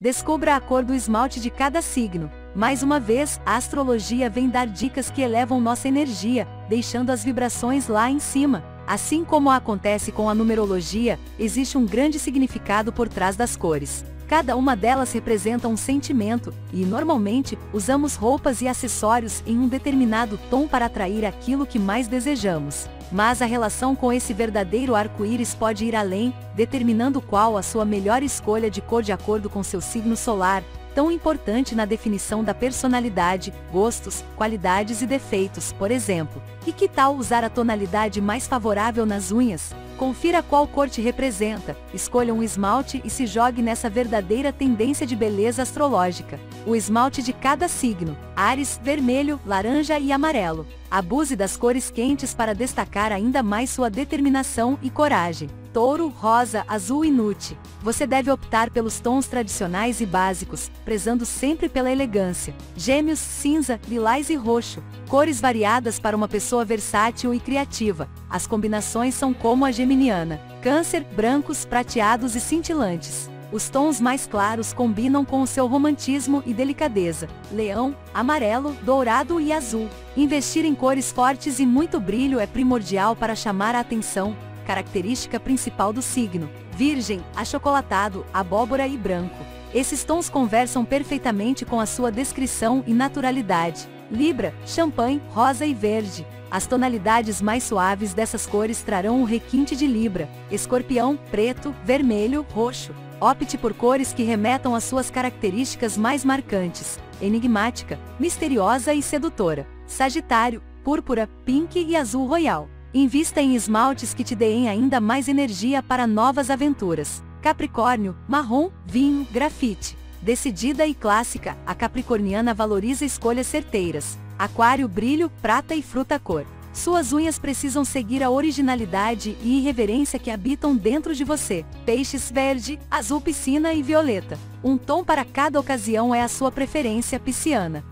Descubra a cor do esmalte de cada signo. Mais uma vez, a astrologia vem dar dicas que elevam nossa energia, deixando as vibrações lá em cima. Assim como acontece com a numerologia, existe um grande significado por trás das cores. Cada uma delas representa um sentimento, e normalmente, usamos roupas e acessórios em um determinado tom para atrair aquilo que mais desejamos. Mas a relação com esse verdadeiro arco-íris pode ir além, determinando qual a sua melhor escolha de cor de acordo com seu signo solar, tão importante na definição da personalidade, gostos, qualidades e defeitos, por exemplo. E que tal usar a tonalidade mais favorável nas unhas? Confira qual cor te representa, escolha um esmalte e se jogue nessa verdadeira tendência de beleza astrológica. O esmalte de cada signo: Áries, vermelho, laranja e amarelo. Abuse das cores quentes para destacar ainda mais sua determinação e coragem. Touro, rosa, azul e nude. Você deve optar pelos tons tradicionais e básicos, prezando sempre pela elegância. Gêmeos, cinza, lilás e roxo. Cores variadas para uma pessoa versátil e criativa. As combinações são como a geminiana. Câncer, brancos, prateados e cintilantes. Os tons mais claros combinam com o seu romantismo e delicadeza. Leão, amarelo, dourado e azul. Investir em cores fortes e muito brilho é primordial para chamar a atenção, característica principal do signo. Virgem, achocolatado, abóbora e branco. Esses tons conversam perfeitamente com a sua descrição e naturalidade. Libra, champanhe, rosa e verde. As tonalidades mais suaves dessas cores trarão um requinte de Libra. Escorpião, preto, vermelho, roxo. Opte por cores que remetam às suas características mais marcantes. Enigmática, misteriosa e sedutora. Sagitário, púrpura, pink e azul royal. Invista em esmaltes que te deem ainda mais energia para novas aventuras. Capricórnio, marrom, vinho, grafite. Decidida e clássica, a capricorniana valoriza escolhas certeiras. Aquário, brilho, prata e fruta cor. Suas unhas precisam seguir a originalidade e irreverência que habitam dentro de você. Peixes, verde, azul piscina e violeta. Um tom para cada ocasião é a sua preferência pisciana.